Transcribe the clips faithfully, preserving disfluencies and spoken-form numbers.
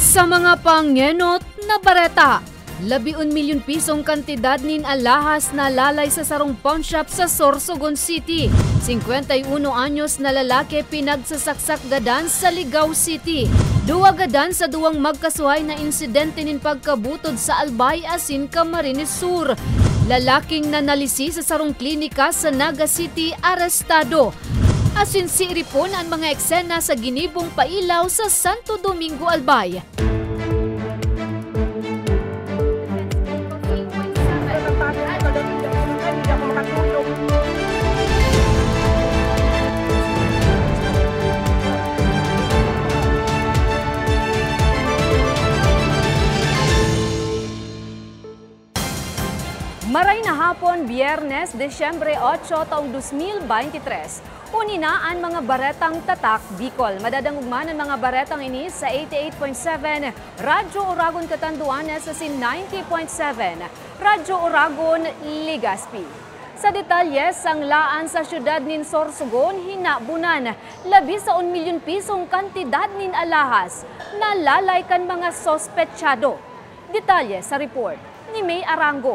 Sa mga pangenot na bareta, labiun milyon pisong kantidad nin alahas na lalay sa sarong pawn shop sa Sorsogon City. singkwenta-uno anyos na lalaki pinagsasaksak gadan sa Ligao City. Duwa gadan sa duwang magkasuhay na insidente nin pagkabutod sa Albay Asin, Camarines Sur. Lalaking nanalisi sa sarong klinika sa Naga City arestado. Asin siiripon ang mga eksena sa ginibong pailaw sa Santo Domingo, Albay. Maray na hapon, Biyernes, Desyembre eight, taong two thousand twenty-three. Unina ang mga baretang Tatak Bicol. Madadangugman ang mga baretang ini sa eighty-eight point seven, Radyo Oragon Catanduanes sa ninety point seven, Radyo Oragon Legazpi. Sa detalye, sanglaan sa syudad nin Sorsogon, hinabunan, labi sa un milyon pisong kantidad nin alahas na lalay kan mga sospetsyado. Detalye sa report ni May Arango.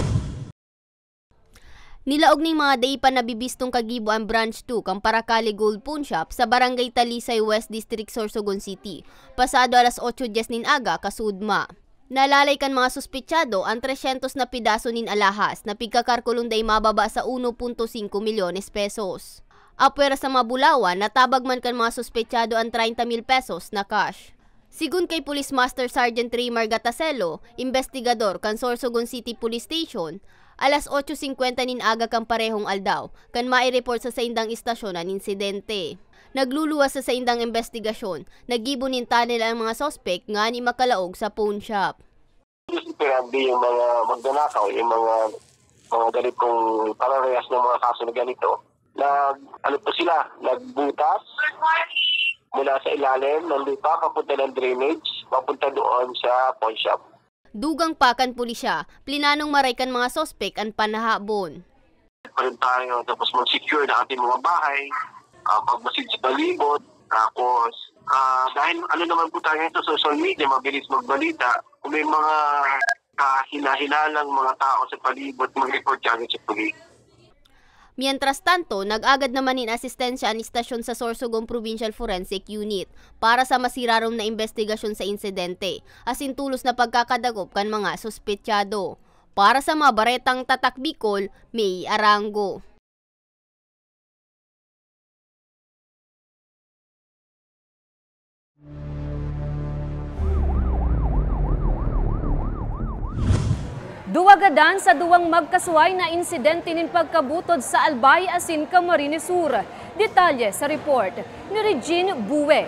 Nilaog ning mga day pa nabibistong kagibo ang Branch two kang Paracali Gold Pawn Shop sa Barangay Talisay West District, Sorsogon City. Pasado alas eight diyes nin aga, kasudma. Nalalay kan mga suspetsyado ang three hundred na pidaso nin alahas na pigkakarkulong day mababa sa one point five milyones pesos. Apwera sa Mabulawan, natabag man kan mga suspetsyado ang thirty mil pesos na cash. Sigun kay Police Master Sergeant Raymar Gataselo, investigador kan Sorsogon City Police Station, alas eight fifty nin aga kang parehong aldaw, kan mai-report sa saindang istasyon ang insidente. Nagluluwas sa saindang investigasyon, nagibo nin tunnel ang mga sospek nga ni makalaog sa pawn shop. Grabe yung mga magnanakaw, yung mga mga ganitong pararehas ng mga kaso na ganito. Nag, ano po sila, nagbutas mula sa ilalim ng lupa, papunta ng drainage, papunta doon sa pawn shop. Dugang pakan pulisya, plinanong maraykan mga sospek ang panahabon. Parin tayo, tapos mag-secure na ating mga bahay, uh, pagmasid sa palibot, tapos uh, dahil ano naman po tayo ito sa social media, mabilis magbalita, kung may mga kahina-hinalang mga tao sa palibot, mag-report yan sa pulis. Mientras tanto, nag-agad naman in asistensya ang istasyon sa Sorsogon Provincial Forensic Unit para sa masirarong na investigasyon sa insidente, asin tulos na pagkakadagop kan mga suspetsyado. Para sa mga baretang Tatak Bicol, May Arango. Duwagadan sa duwang magkasuhay na insidente nin pagkabutod sa Albay Asin, Camarines Sur. Detalye sa report ni Regine Bue.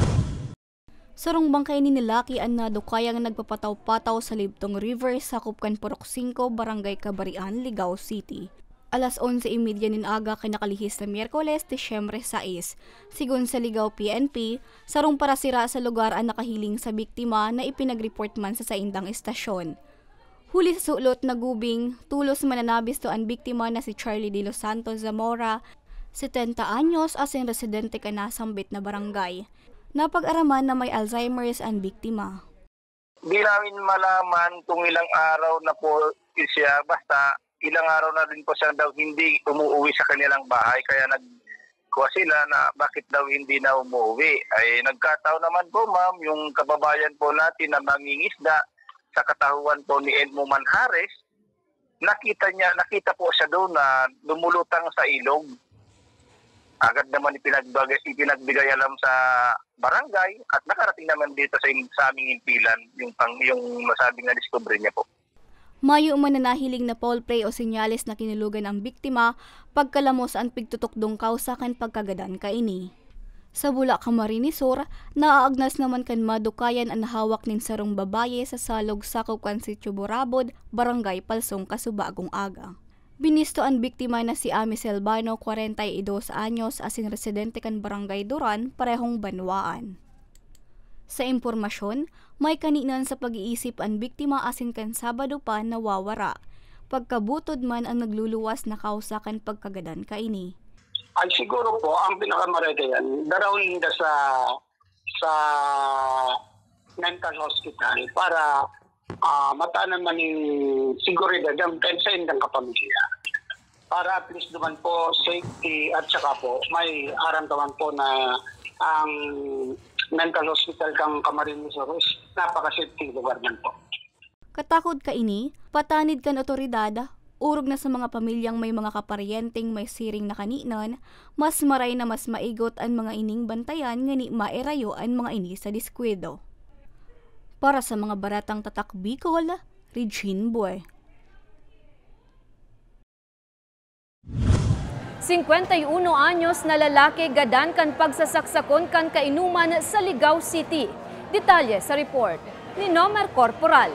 Sarong bangkay ni nilaki ang nadukayang nagpapataw-pataw sa Libtong River sa Kupkan Purok five, Barangay Kabarian, Ligao City. Alas onse y media nin aga kinakalihis na Miyerkules, Desyembre sais. Sigun sa Ligao P N P, sarong parasira sa lugar ang nakahiling sa biktima na ipinag-report man sa saindang istasyon. Huli sa sulot na gubing, tulos mananabis to ang biktima na si Charlie De Los Santos Zamora, setenta anyos, asin residente ka na sambit na barangay. Napag-araman na may Alzheimer's ang biktima. Di namin malaman kung ilang araw na po siya, basta ilang araw na rin po siya daw hindi umuwi sa kanilang bahay, kaya nagkuha sila na bakit daw hindi na umuwi. Ay nagkataon naman po ma'am, yung kababayan po natin na mangingisda, sa katahuan po ni Edmo Manjares, nakita niya, nakita po siya doon na lumulutang sa ilog. Agad naman ipinagbigay, ipinagbigay alam sa barangay at nakarating naman dito sa, sa aming impilan yung, pang, yung masabing na discovery niya po. Mayo man na nahiling na foul play o senyales na kinulugan ang biktima pagkalamos ang pigtutukdong kausa kan pagkagadan kaini. Sa Bula, Camarines Sur, naaagnas naman kan madukayan ang hawak nin sarong babaye sa salog sa Kupkan Sitio Borabod, Barangay Palsong, Kasubagong aga. Binisto ang biktima na si Ami Selbano, forty-dos anyos, asin residente kan Barangay Duran, parehong Banwaan. Sa impormasyon, may kaninan sa pag-iisip ang biktima asin kan Sabado pa nawawara. Pagkabutod man ang nagluluwas na kausa kan pagkagadan kaini. Ay siguro po, ang pinakamarete yan, darawin na sa sa mental hospital para uh, matanan man yung seguridad ang sa indang kapamilya. Para at least naman po safety at saka po may aramdaman po na ang mental hospital kang Camarines Sur is napaka-safety lugar man po. Katakod ka ini, patanid kan otoridad, urog na sa mga pamilyang may mga kaparyenteng may siring na kaninan, mas maray na mas maigot ang mga ining bantayan nga ni maerayo ang mga ini sa diskwedo. Para sa mga baratang tatak Bicol, Regine Boy. singkwenta y uno anyos na lalaki gadan kan pagsasaksakon kan kainuman sa Ligao City. Detalye sa report ni Nomer Corporal.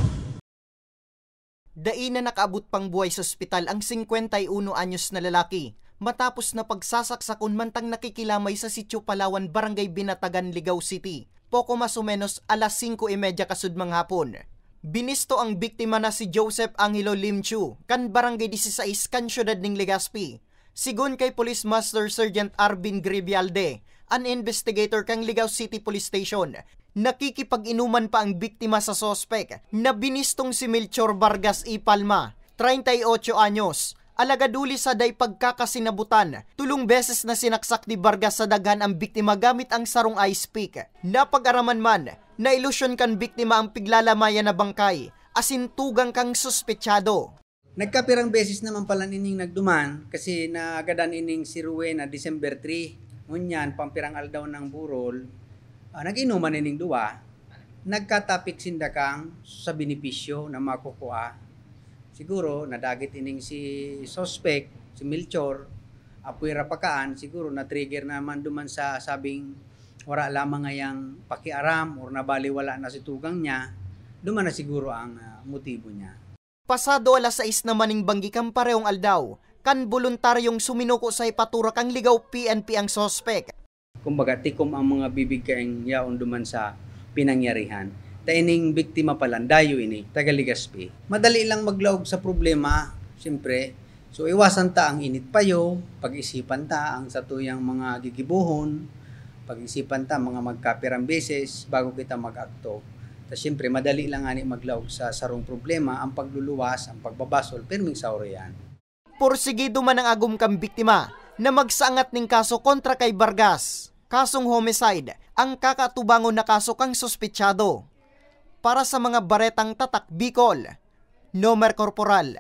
Dai na nakaabot pang buhay sa ospital ang singkwenta y uno anyos na lalaki matapos na pagsasaksakon mantang nakikilamay sa Sitio Palawan, Barangay Binatagan, Ligao City. Poko mas o menos alas singko y media kasudmang hapon. Binisto ang biktima na si Joseph Angelo Limchu kan Barangay dieciséis kan siyudad ning Legazpi. Sigon kay Police Master Sergeant Arvin Gribialde, an investigator kang Ligao City Police Station, nakikipag-inuman pa ang biktima sa sospek na binistong si Melchor Vargas y Palma, thirty-eight anyos, alagaduli sa day pagkakasinabutan. Tulong beses na sinaksak ni Vargas sa daghan ang biktima gamit ang sarong ice pick. Napag-araman man, na ilusyon kan biktima ang piglalamayan na bangkay, asintugang kang suspetsado. Nagkapirang beses naman pala ining nagduman kasi nagadan ining si Rowena December three. Ngunyan, pampirang aldaw ng burol, uh, nag-inuman ining duwa, nagkatapik sindakang sa benepisyo na makukuha. Siguro, nadagit ining si suspect, si Melchor, apoy rapakaan, siguro na-trigger naman duman sa sabing wala lamang ngayang pakiaram or nabaliwala na si tugang niya, duman na siguro ang uh, motibo niya. Pasado alas sais naman ning banggi kang parehong aldaw, kan voluntaryong suminuko sa ipatura kang Ligao P N P ang sospek. Kumbaga, tikom ang mga bibig kaing yaon duman sa pinangyarihan. Ta ining biktima pala, dayo ini, taga Legazpi. Madali lang maglaog sa problema, siyempre. So iwasan ta ang init payo, pag-isipan ta ang satuyang mga gigibuhon, pag-isipan ta mga magkapirang beses bago kita mag-akto. Ta siyempre, madali lang ani maglaog sa sarong problema, ang pagluluwas, ang pagbabasol, perming sauro yan. Porsigido man ang agum kang biktima na magsaangat ning kaso kontra kay Vargas. Kasong homicide, ang kakatubangon na kaso kang suspetsado. Para sa mga baretang tatak Bicol, Nomer Corporal.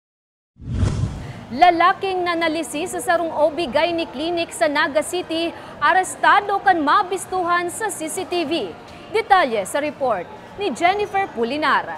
Lalaking nanalisi sa sarong O B G Y N Clinic sa Naga City, arestado kan mabistuhan sa C C T V. Detalye sa report ni Jennifer Pulinar.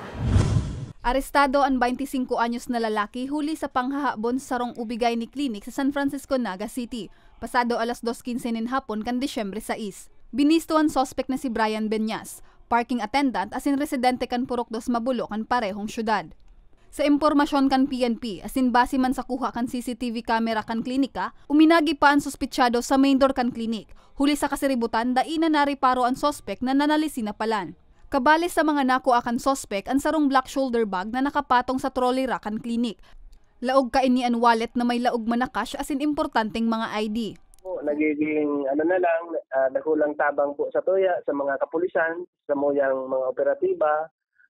Arestado ang twenty-five anyos na lalaki huli sa panghahabon sa sarong O B G Y N Clinic sa San Francisco, Naga City. Pasado alas dos quince nin hapon kan Disyembre sais. Binisto ang sospek na si Brian Benyas, parking attendant asin residente kan Purok dos Mabulo kan parehong syudad. Sa impormasyon kan P N P, asin base man sa kuha kan C C T V camera kan klinika, uminagi pa ang suspetsyado sa main door kan klinik. Huli sa kasiributan, daina nariparo ang sospek na nanalisi na palan. Kabali sa mga nakuha kan sospek ang sarong black shoulder bag na nakapatong sa trolley rack kan klinik. Laog ka ini ang wallet na may laog man na cash asin importanteng mga I D. Po, nagiging ano na lang, uh, nakulang tabang po sa tuya, sa mga kapulisan, sa muyang mga operatiba,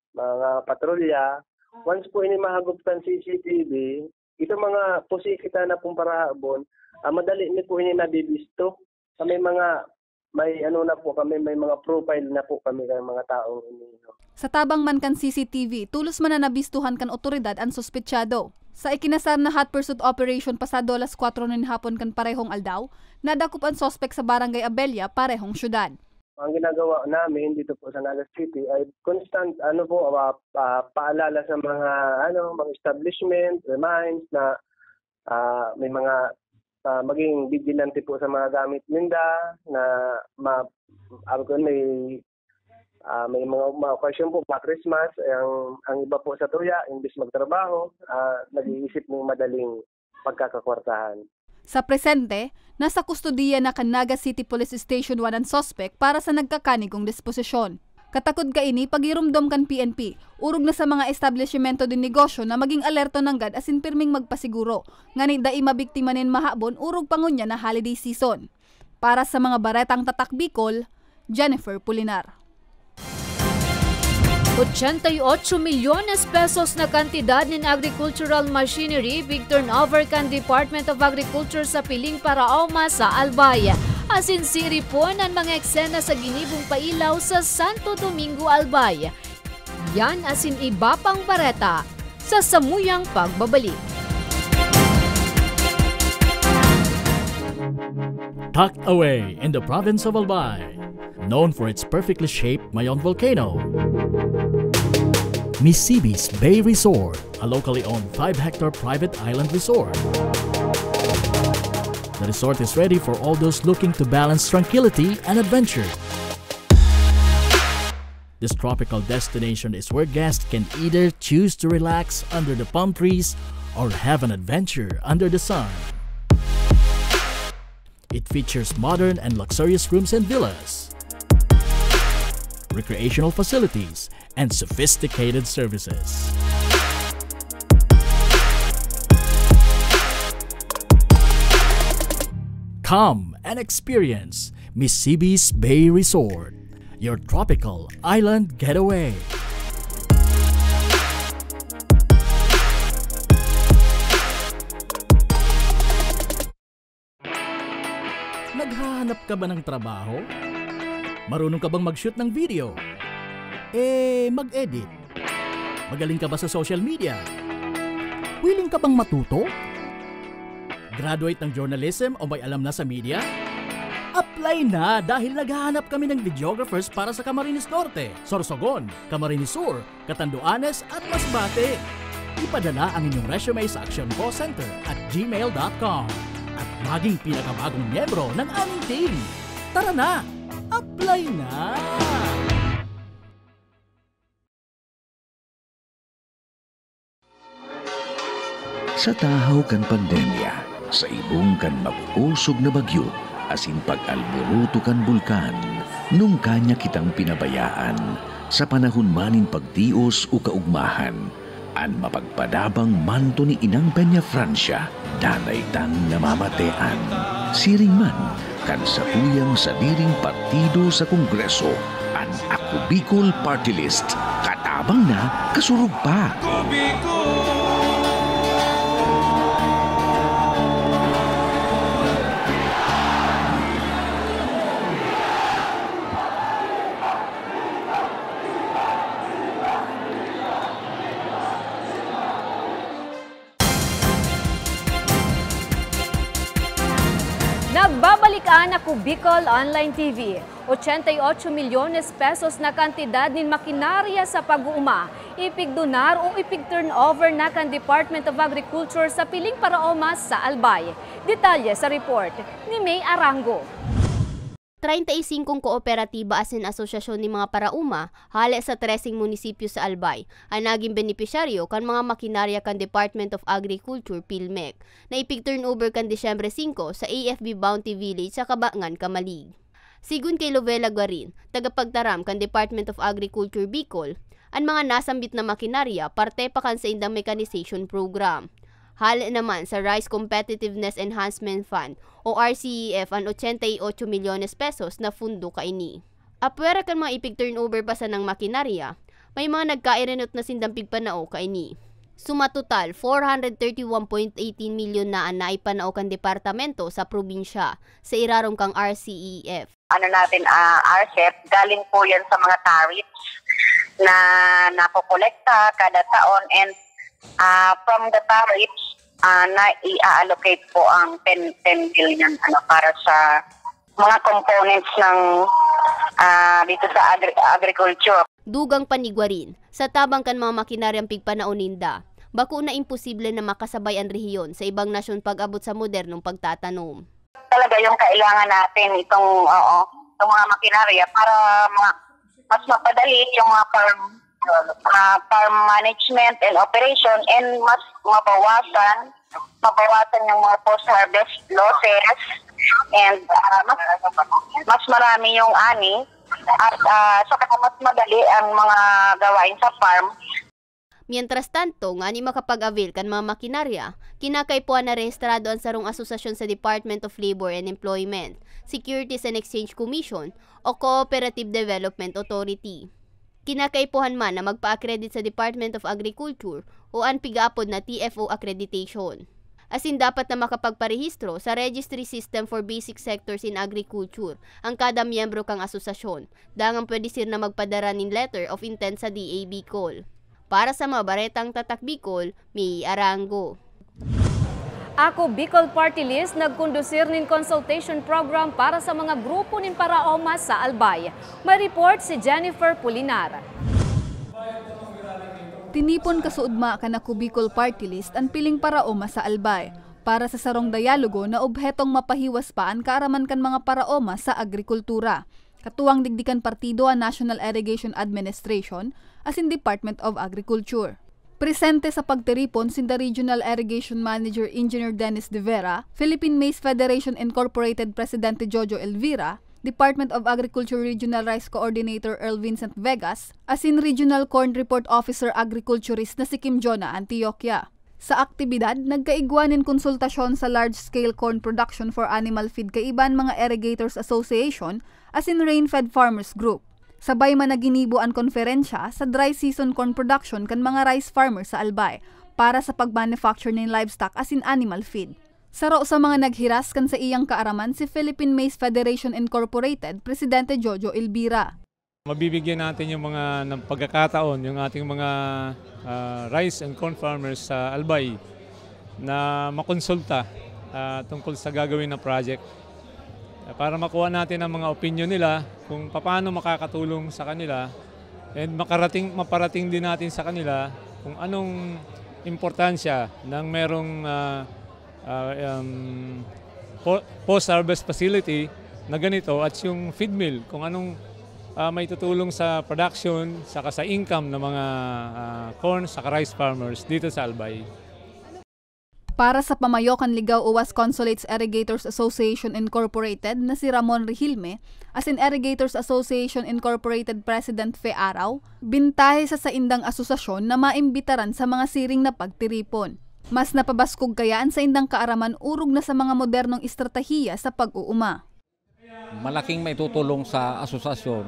mga patrolya. Once po ini mahaguptan C C T V, ito mga pusikita na pong parahabon, uh, madali ni po ini nabibisto. Kami mga, may ano na po kami, may mga profile na po kami ng mga taong ini. Sa tabang man kan C C T V, tulos man na nabistuhan kan otoridad ang suspetsyado. Sa ikinasar na hot pursuit operation pasado alas kwatro nin hapon kan parehong aldaw, nadakop ang sospek sa Barangay Abella, parehong syudad. Ang ginagawa namin dito po sa Naga City ay constant ano po uh, uh, paalala sa mga ano mga establishment, reminds na uh, may mga uh, maging vigilante po sa mga gamit ninda na ma uh, may uh, may mga, mga okasyon po pa Christmas, ang ang iba po sa tuya imbis magtrabaho, uh, nag-iisip ng madaling pagkakakwartahan. Sa presente, nasa kustudiya na kan Naga City Police Station one ang sospek para sa nagkakanigong disposisyon. Katakod ka ini pagirumdom kan P N P, urog na sa mga establishmento din negosyo na maging alerto ng gad asin pirming magpasiguro. Nganit dai mabiktima nin mahabon urog pangunya na holiday season. Para sa mga baretang tatak Bicol, Jennifer Pulinar. eighty-eight milyones pesos na kantidad ng agricultural machinery big turnover kan Department of Agriculture sa piling para Auma sa Albay. Asin siripon ang mga eksena sa ginibong pailaw sa Santo Domingo, Albay. Yan asin iba pang bareta sa samuyang pagbabalik. Tucked away in the province of Albay, known for its perfectly shaped Mayon volcano, Misibis Bay Resort, a locally owned five hectare private island resort. The resort is ready for all those looking to balance tranquility and adventure. This tropical destination is where guests can either choose to relax under the palm trees or have an adventure under the sun. It features modern and luxurious rooms and villas, recreational facilities, and sophisticated services. Come and experience Misibis Bay Resort, your tropical island getaway. Naghahanap ka ba ng trabaho? Marunong ka bang mag-shoot ng video? Eh, mag-edit? Magaling ka ba sa social media? Willing ka bang matuto? Graduate ng journalism o may alam na sa media? Apply na dahil naghahanap kami ng videographers para sa Camarines Norte, Sorsogon, Camarines Sur, Catanduanes at Masbate. Ipadala ang inyong resume sa action call center at gmail dot com at maging pinakabagong miyembro ng aming team. Tara na! Apply na! Sa tahaw kan pandemya, sa ibong kan mapusog na bagyo, asin pag-alboruto kan bulkan, nung kanya kitang pinabayaan, sa panahon manin pagtios o kaugmahan, an mapagpadabang manto ni Inang Peña Francia, danay tang namamatean. Siring man, kan sa tuyang sa diring partido sa Kongreso, an Ako Bicol Party List, katabang na kasurug pa. Nagbabalik ang Ako Bicol Online T V. eighty-eight milyones pesos na kantidad nin makinarya sa pag-uuma, ipigdonar o ipig-turnover na kan Department of Agriculture sa piling para Auma sa Albay. Detalye sa report ni May Arango. thirty-five kooperatiba asin asosasyon ni mga parauma hali sa tresing munisipyo sa Albay ang naging benepisyaryo kan mga makinarya kan Department of Agriculture PhilMec na ipig-turnover kan Disyembre five sa A F B Bounty Village sa Kabangan, Kamalig. Sigun kay Lovella Guarin, tagapagtaram kan Department of Agriculture Bicol, ang mga nasambit na makinarya parte pa kan sa indang mechanization program. Hali naman sa Rice Competitiveness Enhancement Fund o R C E F ang eighty-eight milyones pesos na fundo kaini. Apwera kan mga ipig-turnover pa sa ng makinarya, may mga nagkairenot na sindampig panao kaini. Sumatotal, four hundred thirty-one point one eight milyon na ang naipanao kan departamento sa probinsya sa irarong kang R C E F. Ano natin, uh, R C E F, galing po yan sa mga tariffs na napokolekta kada taon and Uh, from the tariffs, uh, na i-allocate po ang ten billion ano, para sa mga components ng uh, dito sa agri- agriculture. Dugang panigwarin, sa tabang kan mga makinaryang pigpanauninda, bako na imposible na makasabay ang rehiyon sa ibang nasyon pag-abot sa modernong pagtatanom. Talaga yung kailangan natin itong, oo, itong mga makinarya para mga, mas mapadali yung mga farm Uh, farm management and operation and mas mabawasan mabawasan yung mga post-harvest losses and uh, mas, mas marami yung ani at uh, saka mas madali ang mga gawain sa farm. Mientras tanto, nga ni makapag-avail kan mga makinarya, kinakaipuan na rehistrado ang sarong asosasyon sa Department of Labor and Employment, Securities and Exchange Commission o Cooperative Development Authority. Kinakaipuhan man na magpa-accredit sa Department of Agriculture o ang pigapod na T F O accreditation. Asin dapat na makapagparehistro sa Registry System for Basic Sectors in Agriculture ang kada miyembro kang asosasyon, dangang pwede sir na magpadara nin letter of intent sa D A Bicol. Para sa mga baretang Tatak Bicol, May Arango. Ako Bicol Party List nagkondusir nin consultation program para sa mga grupo nin Paraoma sa Albay. May report si Jennifer Pulinar. Tinipon kasuudma ka na Bicol Party List ang piling Paraoma sa Albay para sa sarong dialogo na obhetong mapahiwas pa ang kaaraman kan mga Paraoma sa agrikultura. Katuwang digdikan partido ang National Irrigation Administration as in Department of Agriculture. Presente sa pagtiripon sinda Regional Irrigation Manager Engineer Dennis De Vera, Philippine Maize Federation Incorporated Presidente Jojo Elvira, Department of Agriculture Regional Rice Coordinator Earl Vincent Vegas, as in Regional Corn Report Officer Agriculturist na si Kim Jona Antioquia. Sa aktibidad, nagkaigwanin konsultasyon sa large-scale corn production for animal feed kaiban mga Irrigators Association as in Rain-Fed Farmers Group. Sabay man naginibo ang konferensya sa dry season corn production kan mga rice farmers sa Albay para sa pag-manufacture ng livestock as in animal feed. Saro sa mga naghiras kan sa iyang kaaraman si Philippine Maize Federation Incorporated Presidente Jojo Elvira. Mabibigyan natin yung mga ng pagkakataon yung ating mga uh, rice and corn farmers sa Albay na makonsulta uh, tungkol sa gagawin na project uh, para makuha natin ang mga opinion nila kung paano makakatulong sa kanila and makarating maparating din natin sa kanila kung anong importansya ng merong uh, Uh, um, post-harvest facility na ganito at yung feed mill kung anong uh, may tutulong sa production saka sa income ng mga uh, corn saka rice farmers dito sa Albay. Para sa pamayokan ligaw uwas Consulates Irrigators Association Incorporated na si Ramon Rihilme as in Irrigators Association Incorporated President Fe Araw, bintahe sa saindang asosasyon na maimbitaran sa mga siring na pagtiripon. Mas napabaskog kayaan sa indang kaaraman urog na sa mga modernong estratehiya sa pag-uuma. Malaking may tutulong sa asosasyon.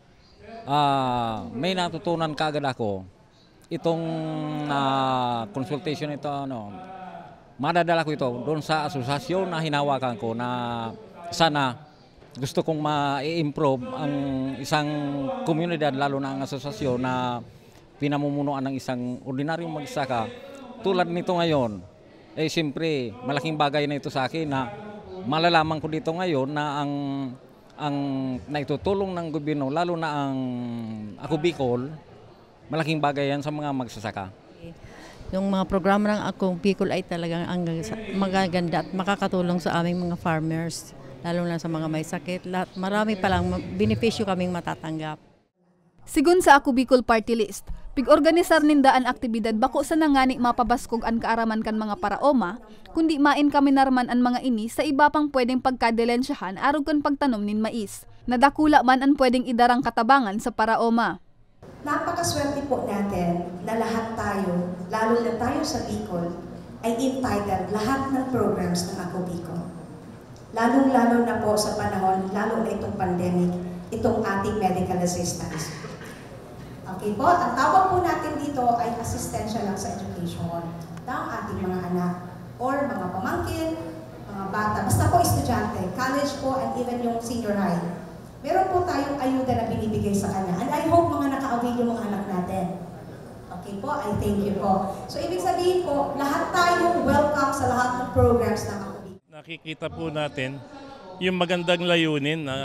Uh, may natutunan kaagad ako. Itong uh, consultation ito, ano, madadala ko ito doon sa asosasyon na hinawakan ko na sana gusto kong ma-improve ang isang komunidad, lalo na ang asosasyon na pinamumunuan ng isang ordinaryong magsaka. Tulad nito ngayon, eh siyempre malaking bagay na ito sa akin na malalaman ko dito ngayon na ang ang naitutulong ng gobyerno, lalo na ang Ako Bicol, malaking bagay yan sa mga magsasaka. Yung mga programa ng Ako Bicol ay talagang ang magaganda at makakatulong sa aming mga farmers, lalo na sa mga may sakit. Lahat, marami palang benepisyo kaming matatanggap. Sigun sa Ako Bicol Party List, pig-organisar nindaan aktibidad bako sa nangani mapabaskog ang kaaraman kan mga Paraoma, kundi main kami narman ang mga ini sa iba pang pwedeng pagkadelensyahan arog kan pagtanom nin mais. Nadakula man ang pwedeng idarang katabangan sa Paraoma. Napakaswerte po natin na lahat tayo, lalo na tayo sa Bicol, ay entitled lahat ng programs ng Ako Bicol. Lalong-lalo na po sa panahon, lalo na itong pandemic, itong ating medical assistance. Okay po, ang tawag po natin dito ay asistensya lang sa education ng ating mga anak or mga pamangkin, mga bata, basta po estudyante, college po and even yung senior high. Meron po tayong ayuda na binibigay sa kanya. And I hope mga naka-avail yung mga anak natin. Okay po, I thank you po. So ibig sabihin po, lahat tayo welcome sa lahat ng programs ng Ako Bicol. Nakikita po natin yung magandang layunin na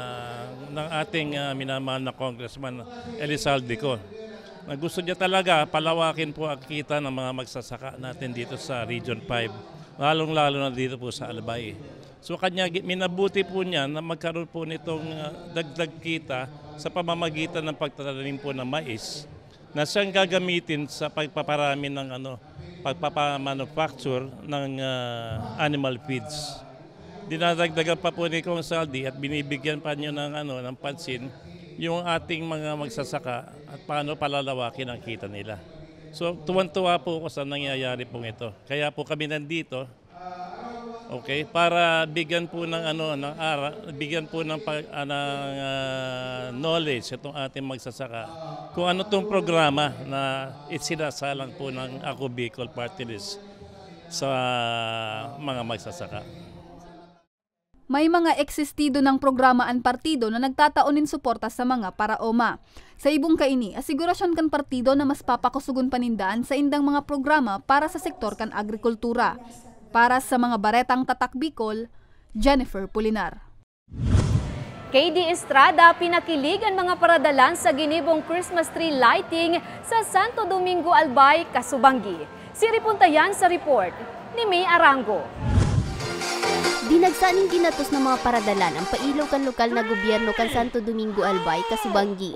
ng ating uh, minamahal na Congressman Elizalde ko. Na gusto niya talaga palawakin po ang kita ng mga magsasaka natin dito sa Region five, lalong-lalo na dito po sa Albay. So kanya minabuti po niya na magkaroon po nitong uh, dagdag kita sa pamamagitan ng pagtatanim po ng mais na siyang gagamitin sa pagpaparami ng ano, pagpapamanufacture ng uh, animal feeds. Dinadagdagan pa po ni Kong Saldi at binibigyan pa niyo ng, ano, ng pansin yung ating mga magsasaka at paano palalawakin ang kita nila. So tuwan-tuwa po ako sa nangyayari pong ito. Kaya po kami nandito Okay, para bigyan po ng ano ng ara, bigyan po ng, pag, uh, ng uh, knowledge itong ating magsasaka. Kung ano tong programa na isinasalang po ng Ako Bicol Party List sa uh, mga magsasaka. May mga eksistido ng programa ang partido na nagtataonin suporta sa mga para-oma. Sa ibong kaini, asigurasyon kan partido na mas papakusugon panindaan sa indang mga programa para sa sektor kan agrikultura. Para sa mga baretang Tatak Bicol, Jennifer Pulinar. K D Estrada pinakilig ang mga paradalan sa ginibong Christmas tree lighting sa Santo Domingo Albay, Kasubanggi. Siripuntayan sa report ni May Arango. Dinagsaning ginatos ng mga paradalan ang pailaw kan lokal na gobyerno kan Santo Domingo Albay, Kasubanggi.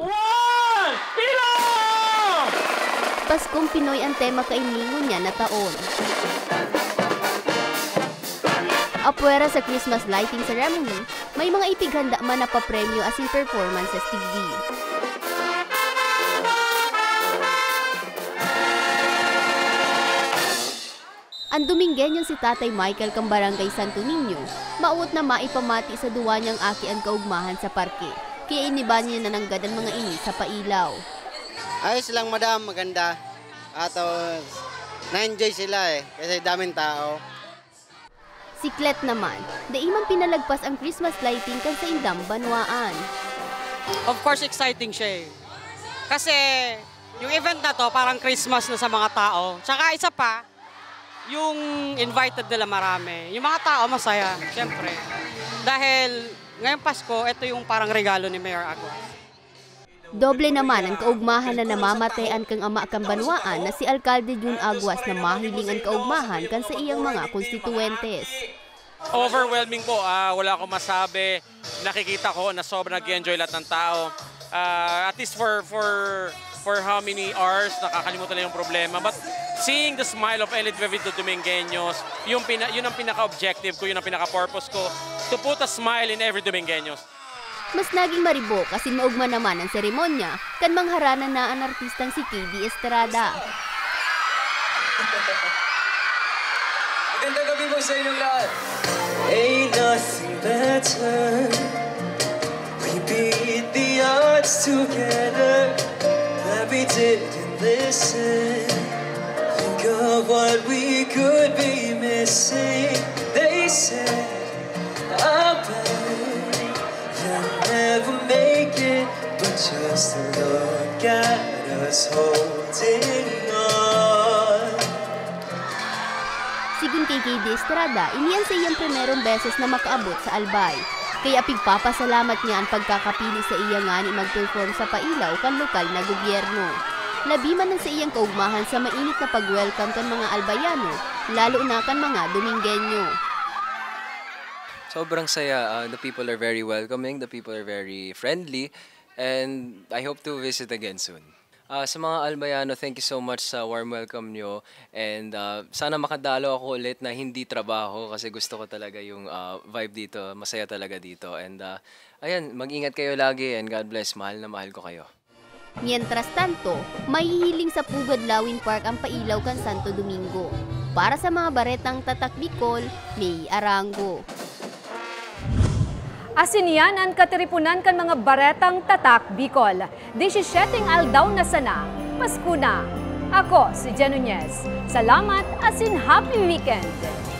Paskong Pinoy ang tema kainingon niya na taon. Apwera sa Christmas lighting ceremony, may mga ipighanda man na papremyo as in performances tigdi. Ang Domingueño si Tatay Michael kang Barangay Santo Niño, mauot na maipamati sa duwa niyang aki ang kaugmahan sa parke, kaya iniban niya na nanggad ang mga ini sa pailaw. Ayos lang madam, maganda. At uh, na-enjoy sila eh, kasi daming tao. Siklet naman, daimang pinalagpas ang Christmas lighting kan sa indang banwaan. Of course, exciting siya eh. Kasi yung event na to parang Christmas na sa mga tao. Tsaka isa pa, yung invited nila marami. Yung mga tao masaya, siyempre. Dahil ngayong Pasko, ito yung parang regalo ni Mayor Aguas. Doble naman ang kaugmahan na namamatayan kang ama kang banwaan na si Alcalde Jun Aguas na mahiling ang kaugmahan kan sa iyang mga konstituentes. Overwhelming po, uh, wala akong masabi. Nakikita ko na sobrang nag-enjoy lahat ng tao. Uh, at least for for for how many hours, nakakalimutan na yung problema. But seeing the smile of Elite Vivito Domingueños, yung pina, yun ang pinaka-objective ko, yun ang pinaka-purpose ko, to put a smile in every Domingueños. Mas naging maribo kasi maugma naman ang seremonya kan mangharanan na ang artistang si K D Estrada. Magandang gabi po sa inyong lahat. Ain't nothing better. We beat the odds together that we didn't listen. Think of what we could be missing. They said I bet you'll never make it, but just look at us holding on. Sigun kay K D Estrada, iniyan sa iyang primerong beses na makaabot sa Albay. Kaya pigpapasalamat niya ang pagkakapili sa iya nga ni mag-perform sa pailaw kan lokal na gobyerno. Labi man sa iyang kaugmahan sa mainit na pag-welcome kan mga Albayano, lalo na kan mga Domingueño. Sobrang saya. Uh, the people are very welcoming, the people are very friendly, and I hope to visit again soon. Uh, sa mga Albayano, thank you so much sa warm welcome nyo, and uh, sana makadalo ako ulit na hindi trabaho kasi gusto ko talaga yung uh, vibe dito, masaya talaga dito, and uh, ayan, mag-ingat kayo lagi and God bless, mahal na mahal ko kayo. Mientras tanto, mahihiling sa Pugad Lawin Park ang pailaw kan Santo Domingo. Para sa mga baretang Tatak Bicol, May Arango. Asinian ang katiripunan kan mga baretang Tatak Bicol. disisyete aldaw na sana, Pasko na. Ako si Jen Nunez. Salamat asin happy weekend!